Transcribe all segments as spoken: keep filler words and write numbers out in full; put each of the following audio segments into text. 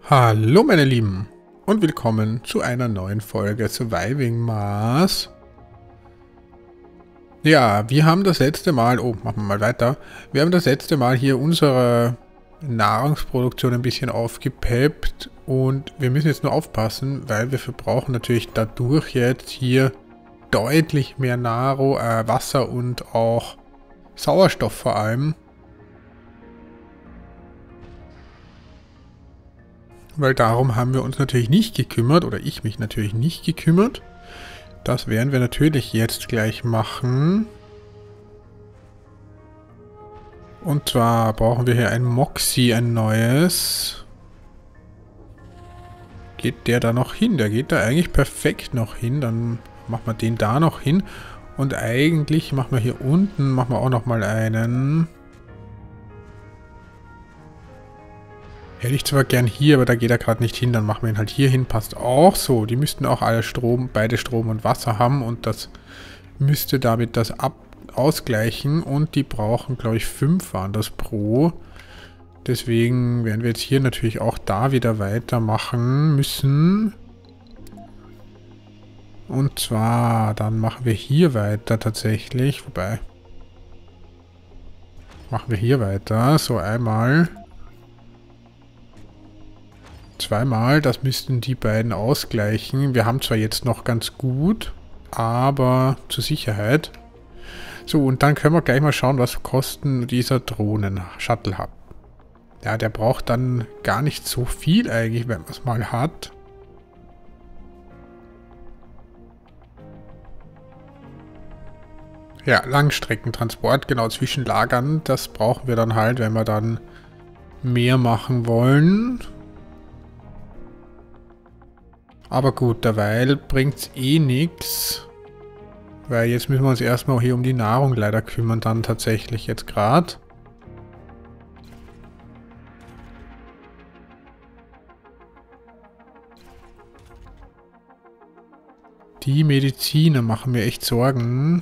Hallo meine Lieben und willkommen zu einer neuen Folge Surviving Mars. Ja, wir haben das letzte Mal, oh, machen wir mal weiter, wir haben das letzte Mal hier unsere Nahrungsproduktion ein bisschen aufgepeppt und wir müssen jetzt nur aufpassen, weil wir verbrauchen natürlich dadurch jetzt hier deutlich mehr Nahrung, äh, Wasser und auch Sauerstoff vor allem. Weil darum haben wir uns natürlich nicht gekümmert, oder ich mich natürlich nicht gekümmert. Das werden wir natürlich jetzt gleich machen. Und zwar brauchen wir hier ein Moxie, ein neues. Geht der da noch hin? Der geht da eigentlich perfekt noch hin. Dann machen wir den da noch hin. Und eigentlich machen wir hier unten, machen wir auch nochmal einen. Hätte ich zwar gern hier, aber da geht er gerade nicht hin, dann machen wir ihn halt hier hin, passt auch so. Die müssten auch alle Strom, beide Strom und Wasser haben und das müsste damit das ab ausgleichen und die brauchen, glaube ich, fünf waren das pro. Deswegen werden wir jetzt hier natürlich auch da wieder weitermachen müssen. Und zwar, dann machen wir hier weiter tatsächlich, wobei, machen wir hier weiter, so einmal. Zweimal, das müssten die beiden ausgleichen. Wir haben zwar jetzt noch ganz gut, aber zur Sicherheit. So, und dann können wir gleich mal schauen, was kosten dieser Drohnen-Shuttle-Hub. Ja, der braucht dann gar nicht so viel eigentlich, wenn man es mal hat. Ja, Langstreckentransport, genau, zwischen Lagern, das brauchen wir dann halt, wenn wir dann mehr machen wollen. Aber gut, derweil bringt es eh nichts. Weil jetzt müssen wir uns erstmal hier um die Nahrung leider kümmern, dann tatsächlich jetzt gerade. Die Mediziner machen mir echt Sorgen.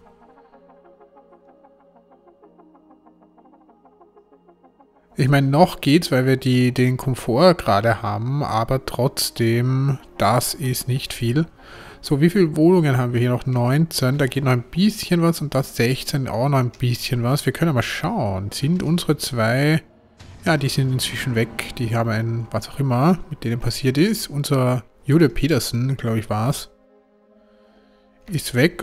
Ich meine, noch geht's, weil wir die, den Komfort gerade haben, aber trotzdem, das ist nicht viel. So, wie viele Wohnungen haben wir hier noch? neunzehn, da geht noch ein bisschen was und das sechzehn auch noch ein bisschen was. Wir können mal schauen, sind unsere zwei, ja, die sind inzwischen weg, die haben ein, was auch immer, mit denen passiert ist. Unser Jude Peterson, glaube ich, war es, ist weg.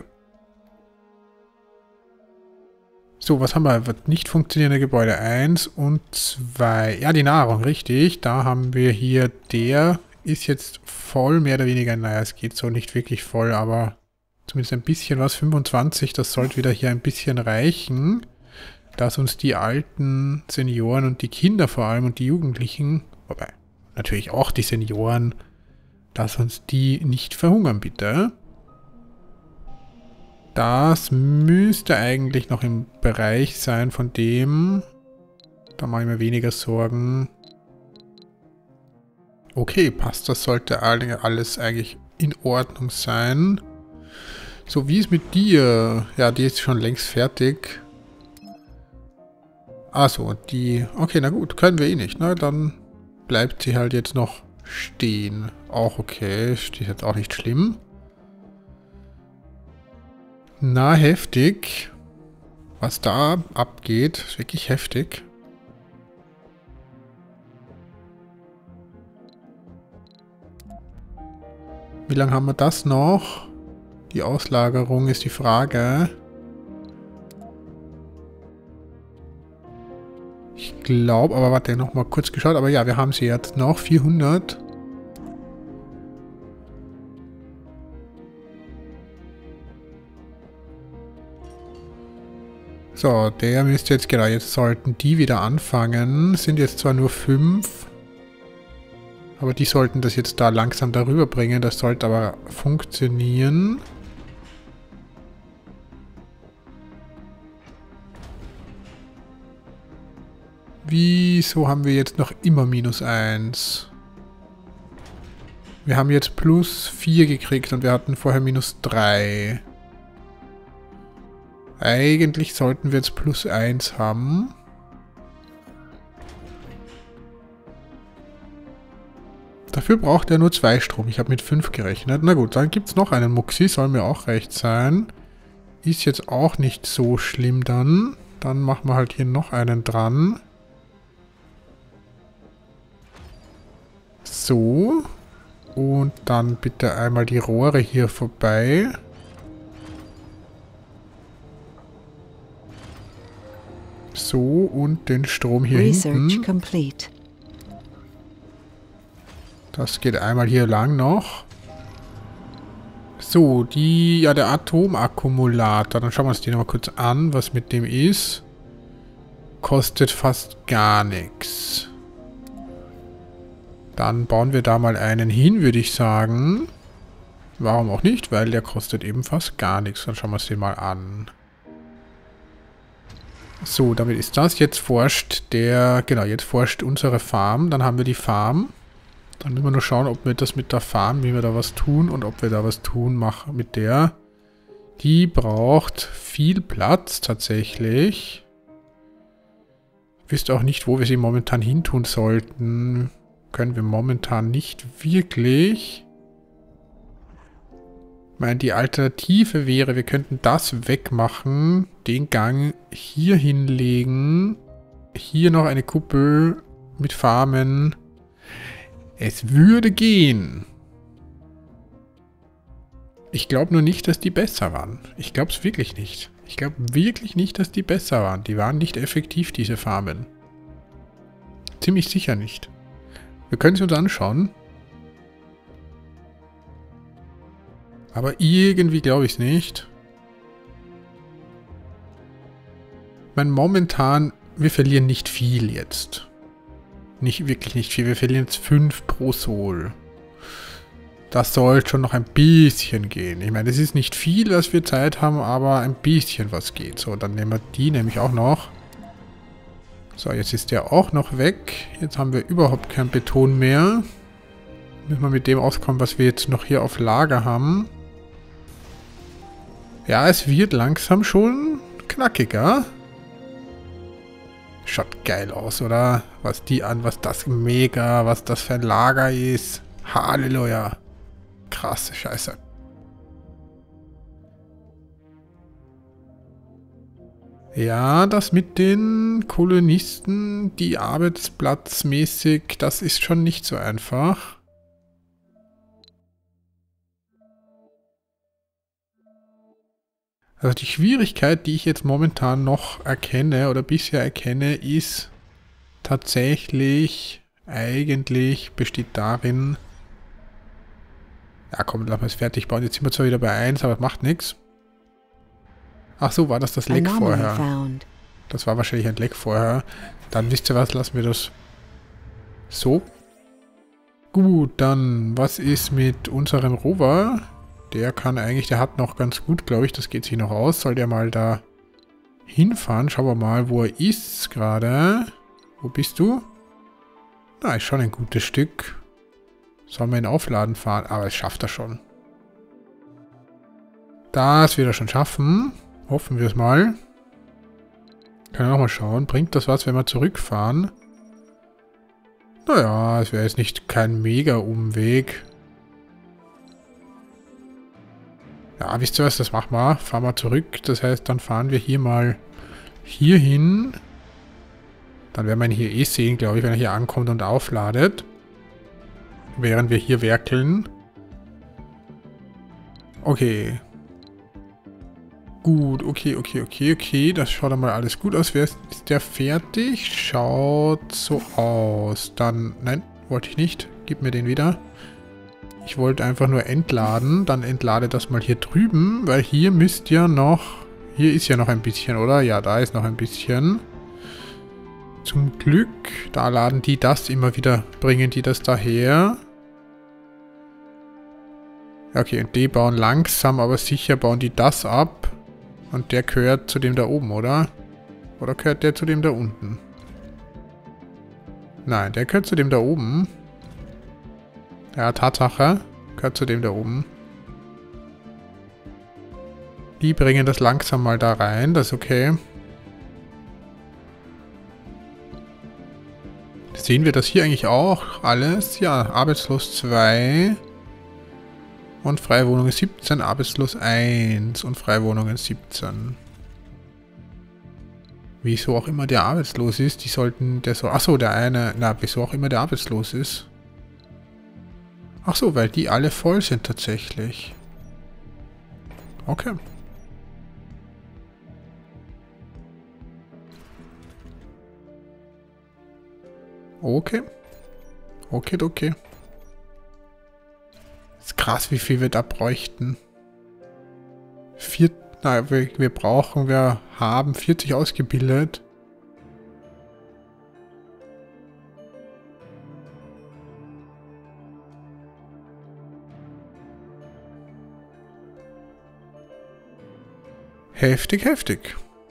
So, was haben wir? Nicht funktionierende Gebäude eins und zwei. Ja, die Nahrung, richtig. Da haben wir hier, der ist jetzt voll, mehr oder weniger. Naja, es geht so nicht wirklich voll, aber zumindest ein bisschen was. fünfundzwanzig, das sollte wieder hier ein bisschen reichen. Dass uns die alten Senioren und die Kinder vor allem und die Jugendlichen, wobei natürlich auch die Senioren, dass uns die nicht verhungern, bitte. Das müsste eigentlich noch im Bereich sein von dem. Da mache ich mir weniger Sorgen. Okay, passt. Das sollte alles eigentlich in Ordnung sein. So, wie ist mit dir? Ja, die ist schon längst fertig. Achso, die... Okay, na gut, können wir eh nicht, ne? Dann bleibt sie halt jetzt noch stehen. Auch okay, ist jetzt auch nicht schlimm. Na, heftig. Was da abgeht, ist wirklich heftig. Wie lange haben wir das noch? Die Auslagerung ist die Frage. Ich glaube, aber warte, noch mal kurz geschaut. Aber ja, wir haben sie jetzt noch. vierhundert. So, der müsste jetzt, genau, jetzt sollten die wieder anfangen. Sind jetzt zwar nur fünf, aber die sollten das jetzt da langsam darüber bringen. Das sollte aber funktionieren. Wieso haben wir jetzt noch immer minus eins? Wir haben jetzt plus vier gekriegt und wir hatten vorher minus drei. Eigentlich sollten wir jetzt plus eins haben. Dafür braucht er nur zwei Strom. Ich habe mit fünf gerechnet. Na gut, dann gibt es noch einen Muxi. Soll mir auch recht sein. Ist jetzt auch nicht so schlimm dann. Dann machen wir halt hier noch einen dran. So. Und dann bitte einmal die Rohre hier vorbei. So, und den Strom hier hinten. Complete. Das geht einmal hier lang noch. So, die, ja, der Atomakkumulator. Dann schauen wir uns den nochmal kurz an, was mit dem ist. Kostet fast gar nichts. Dann bauen wir da mal einen hin, würde ich sagen. Warum auch nicht? Weil der kostet eben fast gar nichts. Dann schauen wir uns den mal an. So, damit ist das. Jetzt forscht der, genau, jetzt forscht unsere Farm. Dann haben wir die Farm. Dann müssen wir nur schauen, ob wir das mit der Farm, wie wir da was tun und ob wir da was tun machen mit der. Die braucht viel Platz tatsächlich. Ich wüsste auch nicht, wo wir sie momentan hintun sollten. Können wir momentan nicht wirklich. Ich meine, die Alternative wäre, wir könnten das wegmachen, den Gang hier hinlegen, hier noch eine Kuppel mit Farmen. Es würde gehen. Ich glaube nur nicht, dass die besser waren. Ich glaube es wirklich nicht. Ich glaube wirklich nicht, dass die besser waren. Die waren nicht effektiv, diese Farmen. Ziemlich sicher nicht. Wir können sie uns anschauen. Aber irgendwie glaube ich es nicht. Ich meine, momentan, wir verlieren nicht viel jetzt. Nicht wirklich nicht viel. Wir verlieren jetzt fünf pro Sol. Das soll schon noch ein bisschen gehen. Ich meine, es ist nicht viel, was wir Zeit haben, aber ein bisschen was geht. So, dann nehmen wir die nämlich auch noch. So, jetzt ist der auch noch weg. Jetzt haben wir überhaupt kein Beton mehr. Müssen wir mit dem auskommen, was wir jetzt noch hier auf Lager haben. Ja, es wird langsam schon knackiger. Schaut geil aus, oder? Was die an, was das mega, was das für ein Lager ist. Halleluja. Krasse Scheiße. Ja, das mit den Kolonisten, die arbeitsplatzmäßig, das ist schon nicht so einfach. Also die Schwierigkeit, die ich jetzt momentan noch erkenne oder bisher erkenne, ist tatsächlich, eigentlich besteht darin, ja komm, lass mal es fertig bauen. Jetzt sind wir zwar wieder bei eins, aber das macht nichts. Ach so, war das das Leck vorher? Das war wahrscheinlich ein Leck vorher. Dann wisst ihr was, lassen wir das so. Gut, dann was ist mit unserem Rover? Der kann eigentlich, der hat noch ganz gut, glaube ich, das geht sich noch aus. Soll der mal da hinfahren? Schauen wir mal, wo er ist gerade. Wo bist du? Na, ist schon ein gutes Stück. Sollen wir ihn aufladen fahren? Aber es schafft er schon. Das wird er schon schaffen. Hoffen wir es mal. Können wir nochmal schauen. Bringt das was, wenn wir zurückfahren? Naja, es wäre jetzt nicht kein Mega-Umweg. Ja, wisst ihr was, das machen wir. Fahren wir zurück. Das heißt, dann fahren wir hier mal hier hin. Dann werden wir ihn hier eh sehen, glaube ich, wenn er hier ankommt und aufladet. Während wir hier werkeln. Okay. Gut, okay, okay, okay, okay. Das schaut einmal alles gut aus. Wer ist, ist der fertig? Schaut so aus. Dann, nein, wollte ich nicht. Gib mir den wieder. Ich wollte einfach nur entladen. Dann entlade das mal hier drüben, weil hier müsst ja noch... Hier ist ja noch ein bisschen, oder? Ja, da ist noch ein bisschen. Zum Glück. Da laden die das immer wieder, bringen die das daher. Okay, und die bauen langsam, aber sicher bauen die das ab. Und der gehört zu dem da oben, oder? Oder gehört der zu dem da unten? Nein, der gehört zu dem da oben. Ja, Tatsache. Gehört zu dem da oben. Die bringen das langsam mal da rein, das ist okay. Sehen wir das hier eigentlich auch alles? Ja, arbeitslos zwei und freie Wohnungen siebzehn, arbeitslos eins und freie Wohnungen siebzehn. Wieso auch immer der arbeitslos ist, die sollten, der so, achso, der eine, na, wieso auch immer der arbeitslos ist. Achso, weil die alle voll sind tatsächlich. Okay. Okay. Okay, okay. Ist krass, wie viel wir da bräuchten. Vier, na, wir, wir brauchen, wir haben vierzig ausgebildet. Heftig, heftig.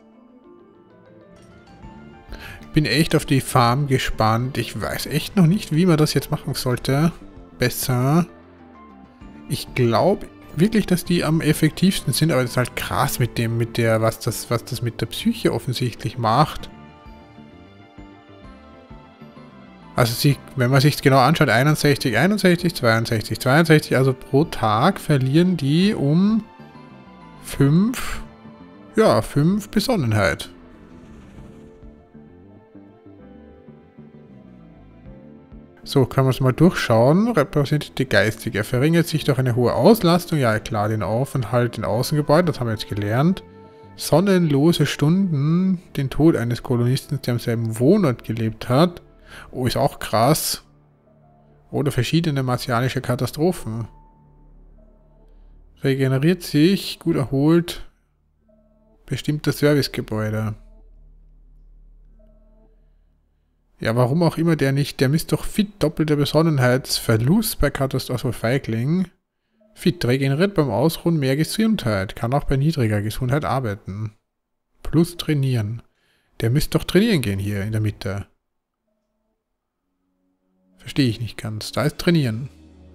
Bin echt auf die Farm gespannt. Ich weiß echt noch nicht, wie man das jetzt machen sollte. Besser. Ich glaube wirklich, dass die am effektivsten sind, aber das ist halt krass mit dem, mit der, was das, was das mit der Psyche offensichtlich macht. Also sie, wenn man sich genau anschaut, einundsechzig, einundsechzig, zweiundsechzig, zweiundsechzig, also pro Tag verlieren die um fünf, ja, fünf Besonnenheit. So, können wir es mal durchschauen. Repräsentiert die Geistige. Er verringert sich durch eine hohe Auslastung. Ja, klar, den Aufenthalt in Außengebäuden, das haben wir jetzt gelernt. Sonnenlose Stunden, den Tod eines Kolonisten, der am selben Wohnort gelebt hat. Oh, ist auch krass. Oder verschiedene martialische Katastrophen. Regeneriert sich, gut erholt, bestimmte Servicegebäude. Ja, warum auch immer der nicht, der misst doch fit doppelter Besonnenheitsverlust bei Katastrophe, also Feigling. Fit regeneriert beim Ausruhen mehr Gesundheit, kann auch bei niedriger Gesundheit arbeiten. Plus trainieren. Der müsste doch trainieren gehen hier in der Mitte. Verstehe ich nicht ganz. Da ist trainieren.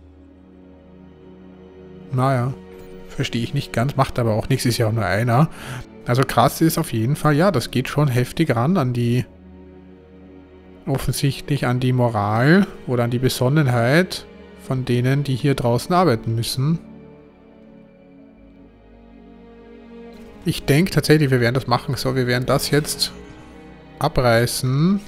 Naja, verstehe ich nicht ganz, macht aber auch nichts, ist ja auch nur einer. Also krass ist auf jeden Fall, ja, das geht schon heftig ran an die, offensichtlich an die Moral oder an die Besonnenheit von denen, die hier draußen arbeiten müssen. Ich denke tatsächlich, wir werden das machen. So, wir werden das jetzt abreißen.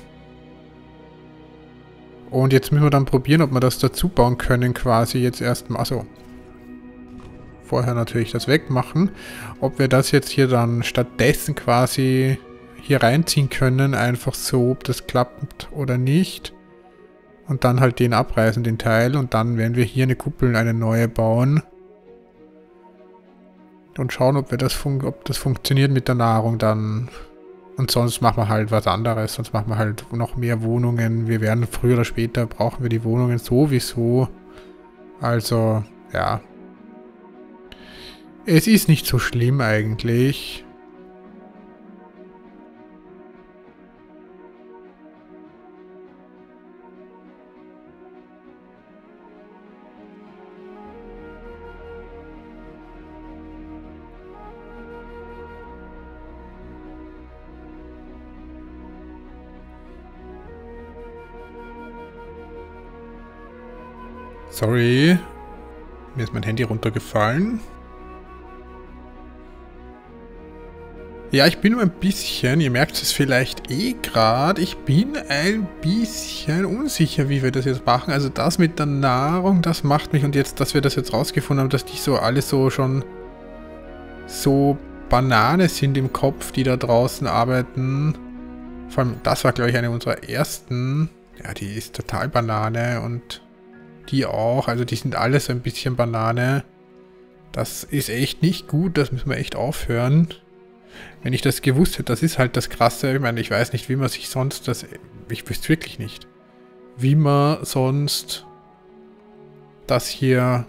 Und jetzt müssen wir dann probieren, ob wir das dazu bauen können, quasi jetzt erstmal. Also vorher natürlich das wegmachen. Ob wir das jetzt hier dann stattdessen quasi hier reinziehen können, einfach so, ob das klappt oder nicht. Und dann halt den abreißen, den Teil. Und dann werden wir hier eine Kuppel, eine neue bauen. Und schauen, ob wir das fun ob das funktioniert mit der Nahrung dann. Und sonst machen wir halt was anderes. Sonst machen wir halt noch mehr Wohnungen. Wir werden früher oder später, brauchen wir die Wohnungen sowieso. Also, ja. Es ist nicht so schlimm eigentlich. Sorry, mir ist mein Handy runtergefallen. Ja, ich bin nur ein bisschen, ihr merkt es vielleicht eh gerade, ich bin ein bisschen unsicher, wie wir das jetzt machen. Also das mit der Nahrung, das macht mich, und jetzt, dass wir das jetzt rausgefunden haben, dass die so alle so schon so Banane sind im Kopf, die da draußen arbeiten. Vor allem, das war, glaube ich, eine unserer ersten. Ja, die ist total Banane und die auch. Also die sind alle so ein bisschen Banane. Das ist echt nicht gut, das müssen wir echt aufhören. Wenn ich das gewusst hätte, das ist halt das Krasse. Ich meine, ich weiß nicht, wie man sich sonst das... Ich wüsste wirklich nicht, wie man sonst das hier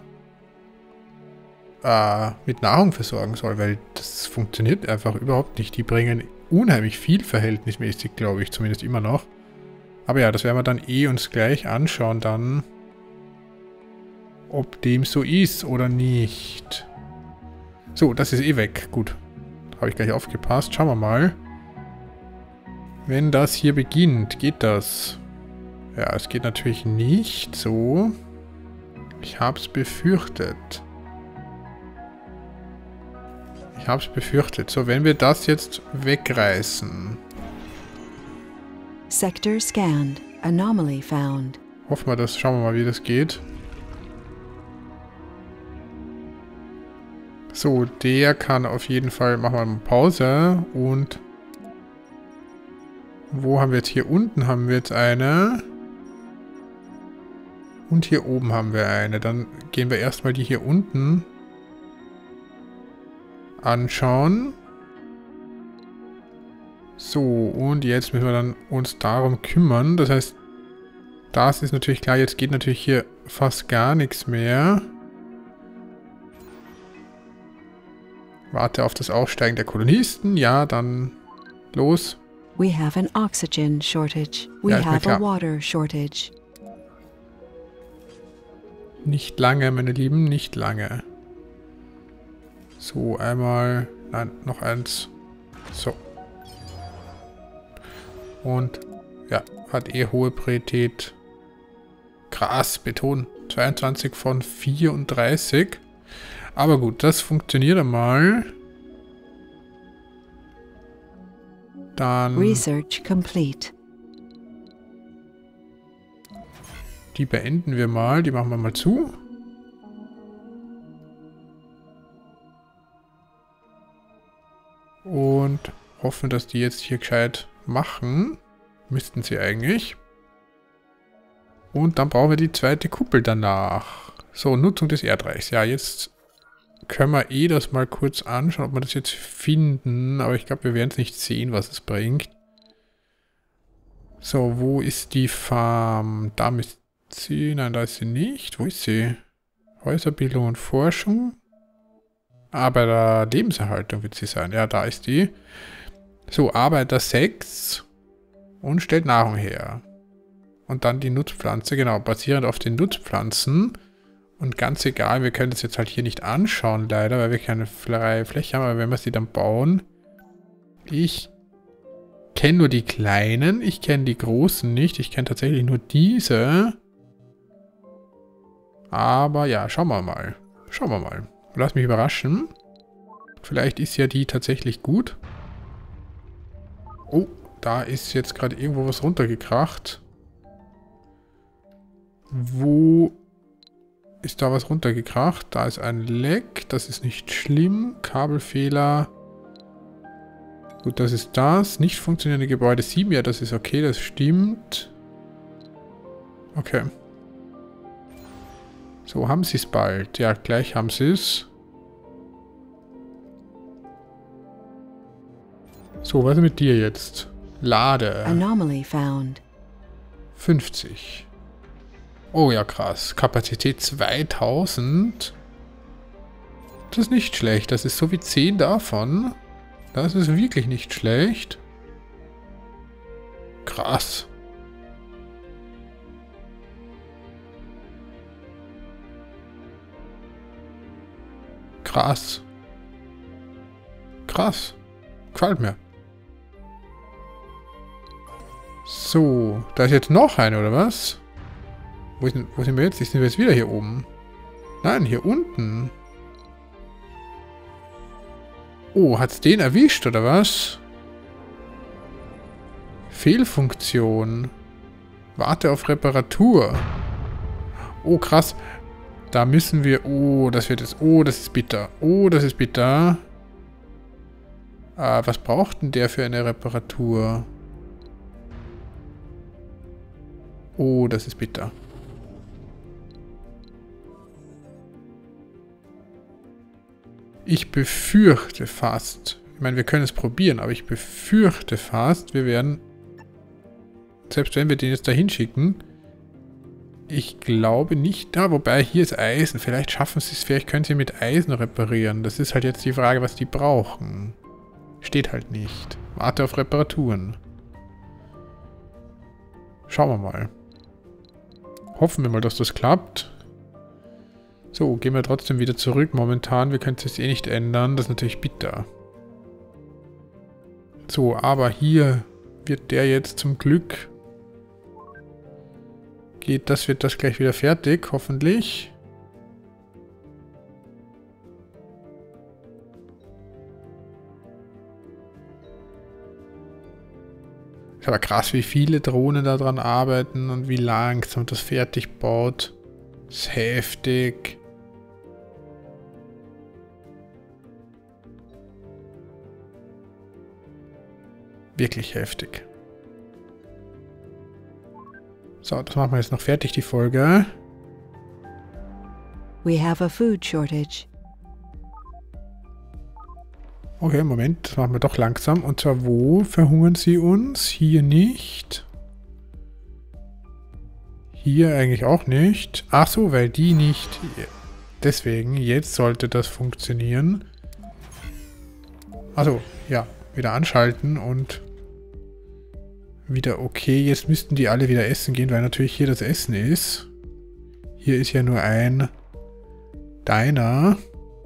äh, mit Nahrung versorgen soll, weil das funktioniert einfach überhaupt nicht. Die bringen unheimlich viel verhältnismäßig, glaube ich, zumindest immer noch. Aber ja, das werden wir dann eh uns gleich anschauen dann, ob dem so ist oder nicht. So, das ist eh weg. Gut. Habe ich gleich aufgepasst. Schauen wir mal. Wenn das hier beginnt, geht das. Ja, es geht natürlich nicht so. Ich hab's befürchtet. Ich hab's befürchtet. So, wenn wir das jetzt wegreißen. Sector scanned. Anomaly found. Hoffen wir das. Schauen wir mal, wie das geht. So, der kann auf jeden Fall... Machen wir mal Pause. Und... Wo haben wir jetzt? Hier unten haben wir jetzt eine. Und hier oben haben wir eine. Dann gehen wir erstmal die hier unten anschauen. So, und jetzt müssen wir dann uns darum kümmern. Das heißt, das ist natürlich klar. Jetzt geht natürlich hier fast gar nichts mehr. Warte auf das Aufsteigen der Kolonisten. Ja, dann los. We have an oxygen shortage. We Ja, ist mir have a klar. water shortage. Nicht lange, meine Lieben, nicht lange. So, einmal... Nein, noch eins. So. Und, ja, hat eh hohe Priorität. Krass, Beton. zweiundzwanzig von vierunddreißig. Aber gut, das funktioniert einmal. Dann... Research complete. Die beenden wir mal. Die machen wir mal zu. Und hoffen, dass die jetzt hier gescheit machen. Müssten sie eigentlich. Und dann brauchen wir die zweite Kuppel danach. So, Nutzung des Erdreichs. Ja, jetzt können wir eh das mal kurz anschauen, ob wir das jetzt finden. Aber ich glaube, wir werden es nicht sehen, was es bringt. So, wo ist die Farm? Da müsste sie... Nein, da ist sie nicht. Wo ist sie? Häuserbildung und Forschung. Ah, bei der Lebenserhaltung wird sie sein. Ja, da ist die. So, Arbeiter sechs. Und stellt Nahrung her. Und dann die Nutzpflanze, genau, basierend auf den Nutzpflanzen. Und ganz egal, wir können das jetzt halt hier nicht anschauen, leider, weil wir keine freie Fläche haben, aber wenn wir sie dann bauen. Ich kenne nur die kleinen, ich kenne die großen nicht, ich kenne tatsächlich nur diese. Aber ja, schauen wir mal. Schauen wir mal. Lass mich überraschen. Vielleicht ist ja die tatsächlich gut. Oh, da ist jetzt gerade irgendwo was runtergekracht. Wo ist da was runtergekracht? Da ist ein Leck. Das ist nicht schlimm. Kabelfehler. Gut, das ist das. Nicht funktionierende Gebäude sieben. Ja, das ist okay. Das stimmt. Okay. So, haben sie es bald. Ja, gleich haben sie es. So, was ist mit dir jetzt? Lade. Anomaly found. fünfzig. Oh ja, krass. Kapazität zweitausend. Das ist nicht schlecht. Das ist so wie zehn davon. Das ist wirklich nicht schlecht. Krass. Krass. Krass. Gefällt mir. So, da ist jetzt noch eine, oder was? Wo, ist, wo sind wir jetzt? Sind wir jetzt wieder hier oben? Nein, hier unten. Oh, hat's den erwischt, oder was? Fehlfunktion. Warte auf Reparatur. Oh, krass. Da müssen wir... Oh, das wird jetzt... Oh, das ist bitter. Oh, das ist bitter. Ah, was braucht denn der für eine Reparatur? Oh, das ist bitter. Ich befürchte fast... Ich meine, wir können es probieren, aber ich befürchte fast, wir werden... Selbst wenn wir den jetzt da hinschicken... Ich glaube nicht da, wobei hier ist Eisen. Vielleicht schaffen sie es, vielleicht können sie mit Eisen reparieren. Das ist halt jetzt die Frage, was die brauchen. Steht halt nicht. Warte auf Reparaturen. Schauen wir mal. Hoffen wir mal, dass das klappt. So, gehen wir trotzdem wieder zurück. Momentan, wir können es jetzt eh nicht ändern. Das ist natürlich bitter. So, aber hier wird der jetzt zum Glück geht, das wird das gleich wieder fertig, hoffentlich. Ist aber krass, wie viele Drohnen daran arbeiten und wie langsam das fertig baut. Das ist heftig. Wirklich heftig. So, das machen wir jetzt noch fertig, die Folge. We have a food shortage. Okay, Moment, das machen wir doch langsam. Und zwar, wo verhungern sie uns? Hier nicht. Hier eigentlich auch nicht. Ach so, weil die nicht. Deswegen, jetzt sollte das funktionieren. Also, ja, wieder anschalten und wieder okay. Jetzt müssten die alle wieder essen gehen, weil natürlich hier das Essen ist. Hier ist ja nur ein Diner.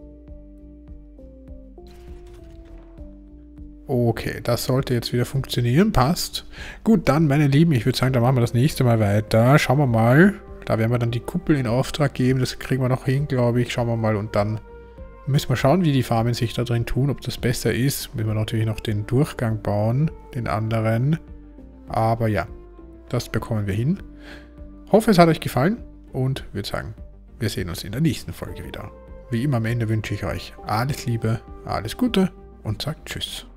Okay, das sollte jetzt wieder funktionieren. Passt. Gut, dann, meine Lieben, ich würde sagen, dann machen wir das nächste Mal weiter. Schauen wir mal. Da werden wir dann die Kuppel in Auftrag geben. Das kriegen wir noch hin, glaube ich. Schauen wir mal. Und dann müssen wir schauen, wie die Farmen sich da drin tun. Ob das besser ist. Müssen wir natürlich noch den Durchgang bauen. Den anderen. Aber ja, das bekommen wir hin. Hoffe, es hat euch gefallen. Und würde sagen, wir sehen uns in der nächsten Folge wieder. Wie immer am Ende wünsche ich euch alles Liebe, alles Gute und sagt Tschüss.